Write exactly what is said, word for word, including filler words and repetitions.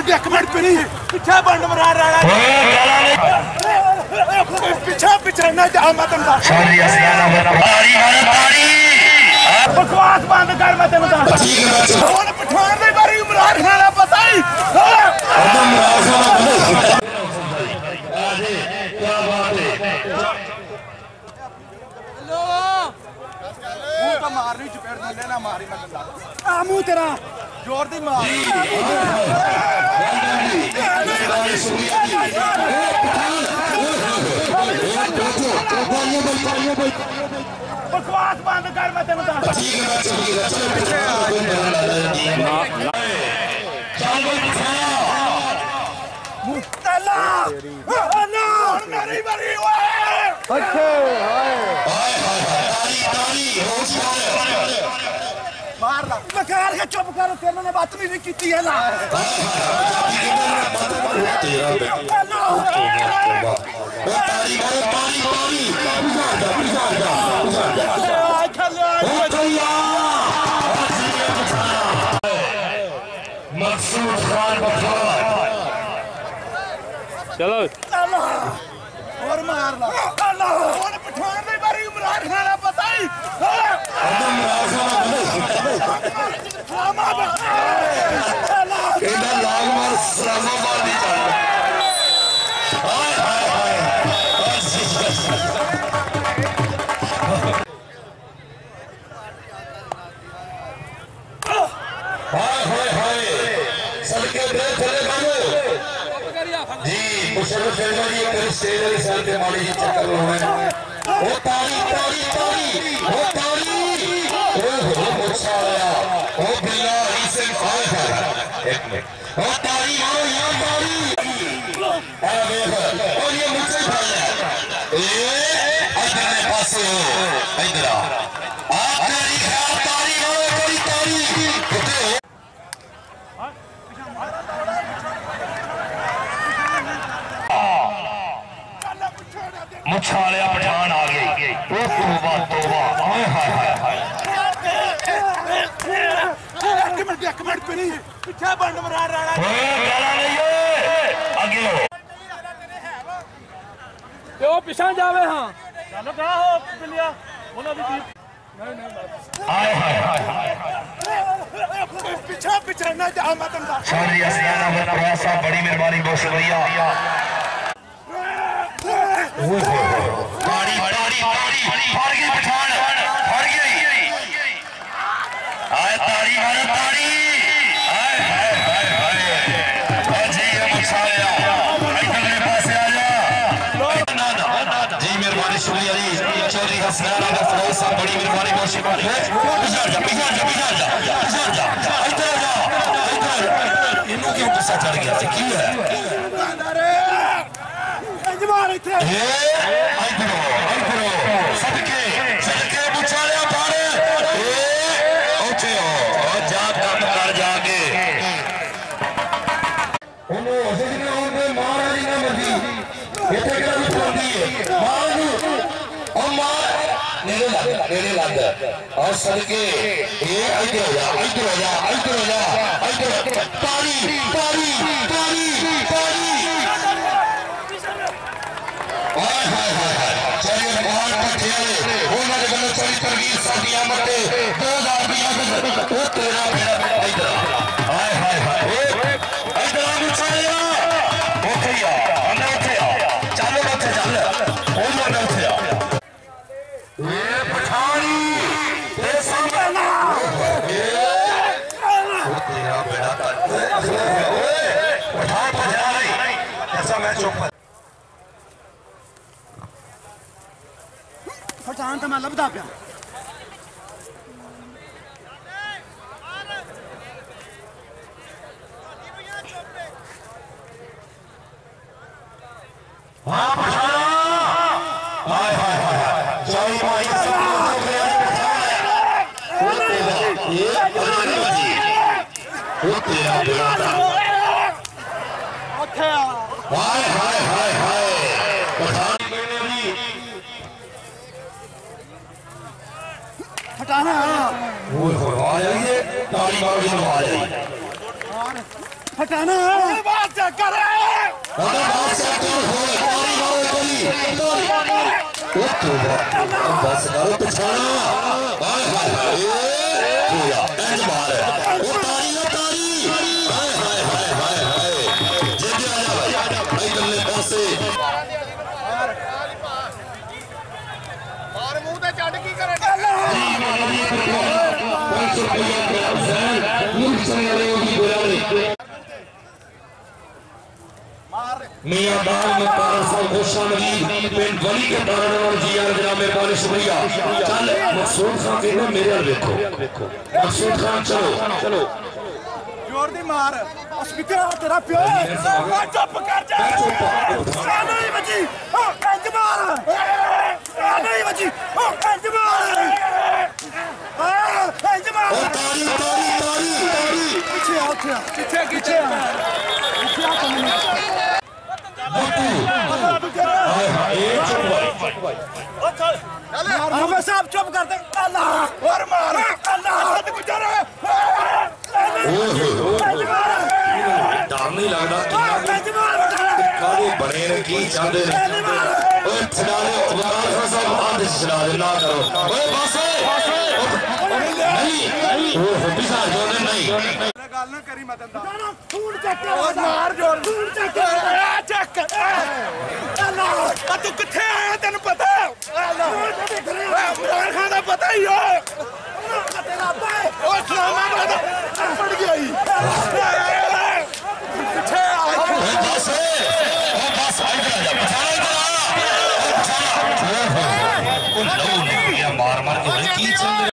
minute एक minute पे नहीं पीछे बंड मरा रहा है पीछे पीछे ना जा मत अंदा सॉरी असियाना ताड़ी मारो ताड़ी बकवास बंद कर मैं तेन दस हुन पठान दे बारे इमरान खान दा पता ही एकदम इमरान खान आजे क्या बात है हेलो मुंह तो मारनी चपेड़ दे ना मारी मैं गंदा आ मुंह तेरा जोर दी मार बकवास बंद कर मैं तेन दस मेरी मेरी मार ला बकार के चुप कर तेरे ने बदतमीजी की है ना तेरा बेटा तारी मारो तारी तारी मकसूद खान बखार चलो और मार ला और पठान दे बारे इमरान खान दा पता ही एकदम इमरान खान केड़ा लाग मार इस्लामाबाद दी चल हाय हाय हाय हाय हाय हाय सड़के दे चले बाबू जी मुशर्रफ फैजा जी एक स्टेज वाली साल पे माड़ी जी चक्कर होने ओ तारी तारी तारी ओ तारी ओ हो मुछाया ओ बिल्ला इसे हाय हाय एक मिनट ओ तारी मारो यार तारी आ देख और ये मुझसे भाई है ए इधर ने पासे हो इधर आ तारी खा तारी मारो तारी तारी मुछालिया पठान आ गई ओ तौबा तौबा हाय हाय हाय एक मिनट एक मिनट पे नहीं पीछे बंड मरा रहा है ओए गाला नहीं है आगे हो ते ओ पीछे जावे हां चलो कहां हो बिल्लिया बोलो भी नहीं नहीं हाय हाय हाय पीछे पीछे ना जा मत अंदा सॉरी असियाना बड़ा बड़ी मेहरबानी बहुत शुक्रिया ताड़ी ताड़ी ताड़ी फड़ गई पठान फड़ गई आए ताड़ी मारो ताड़ी आए हाय हाय हाय जी ये मुछालिया इधर मेरे पास आ जा ना ना जी मेहरबानी शुक्रिया जी चौधरी हसनाना का फरोज साहब बड़ी मेहरबानी बहुत शुक्रिया पिछड़ जा पिछड़ जा पिछड़ जा पिछड़ जा इधर जा इधर इनको क्यों गुस्सा चढ़ गया क्यों है मार इथे ए आई करो आई करो सदके सदके मुछालिया पाड़े ए ओथे हो और जा काम कर जाके ओनो सजने होंदे महाराज ने मर्जी इथे केड़ा उठोंदी है मार नू ओ मार नेड़े लग नेड़े लग और सदके ए इधर हो जा इधर हो जा इधर हो जा इधर तारी तारी तारी तारी हाय हाय हाय चलिए महान पठियाले ਉਹਨਾਂ ਦੇ ਵੱਲੋਂ ਚੌਧਰੀ ਤਰਵੀਰ ਸਾਡੀਆਂ ਮੱਤੇ दो हज़ार ਰੁਪਇਆ ਉਹ ਤੇਰਾ ਮੇਰਾ ਇਧਰ ਹਾਏ ਹਾਏ ਹਾਏ ਇਧਰ ਆ ਮੁਛਾਲਿਆ ਉੱਥੇ ਆ ਅੰਦਰ ਉੱਥੇ ਆ ਚੱਲ ਉੱਥੇ ਚੱਲ ਉਹ ਨੂੰ ਅੰਦਰ ਉੱਥੇ ਆ ਇਹ ਪਠਾਨੀ ਇਹ ਸੰਭਲਣਾ ਉਹ ਤੇਰਾ ਬੇੜਾ ਓਏ ਪਠਾਨ ਭਜਾ ਨਹੀਂ ਐਸਾ ਮੈਂ ਚੁੱਪ पठान तो मैं लभदा पिया हां पठान हाय हाय हाय जय माई ये वो तेरा बेटा ओथे हाय हाय हाय हाय पठान हटाना वो हो आ जाइए ताली मार के आ जाइए हटाना बात चेक कर अरे बात चेक कर हो तारी मारो कोई ओ तो बस करो तो छाना हाय हाय हाय पूरा इंज मार ओ तारी ओ तारी हाय हाय हाय हाय हाय जे आ जा भाई इधरले पासे और मुंह ते चढ़ की करे मियां बाल में पारा साहब खुशामदीद पिंड वली के बारानवाल जी यार जनाब मेहरबानी शुक्रिया चल मकसूद खान कहना मेरे हाल देखो मकसूद खान चलो चलो जोर दी मार अस्पताल तेरा प्यो चुप कर जा नहीं बची ओ कंज मार नहीं बची ओ कंज मार कंज मार ओ तारी तारी तारी तारी पीछे आओ पीछे पीछे पीछे आ हाय हाय चुप भाई हमें सब चुप कर दे अल्लाह और मार अल्लाह हद गुजर डर नहीं लगता काले बने ने की चाहते ने ओए छड़ा दे उमरान खान साहब हाथ छड़ा दे ना करो ओए बस नहीं ओ हबीसा जो नहीं गल ना करी मदन दा खून चेक मार जोर खून चेक चेक अल्लाह तू किथे आया तेन पता अल्लाह उमरान खान दा पता ही हो तेरा भाई ओ इस्लामाबाद पड़ गया ही किथे आया बस ओ बस आई जा पछाड़ इधर आ ओ लो मार मार के की चल